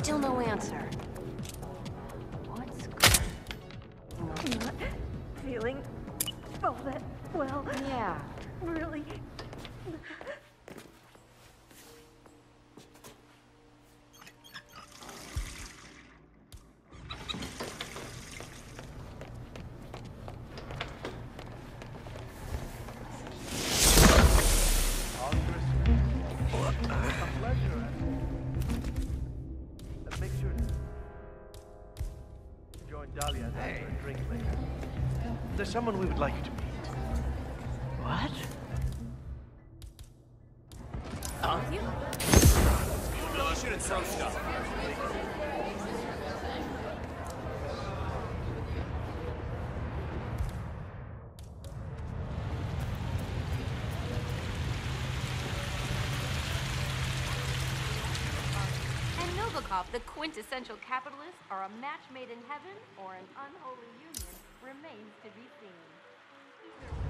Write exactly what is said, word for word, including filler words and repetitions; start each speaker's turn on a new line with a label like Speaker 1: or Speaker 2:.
Speaker 1: Still no answer. What's going on?
Speaker 2: I'm not feeling all that well.
Speaker 1: Yeah.
Speaker 2: Really.
Speaker 3: Dahlia and hey. a drink later. There's someone we would like you to meet.
Speaker 1: What? Oh, you?
Speaker 4: You shouldn't throw stuff.
Speaker 5: Novikov, the quintessential capitalist, are a match made in heaven or an unholy union remains to be seen.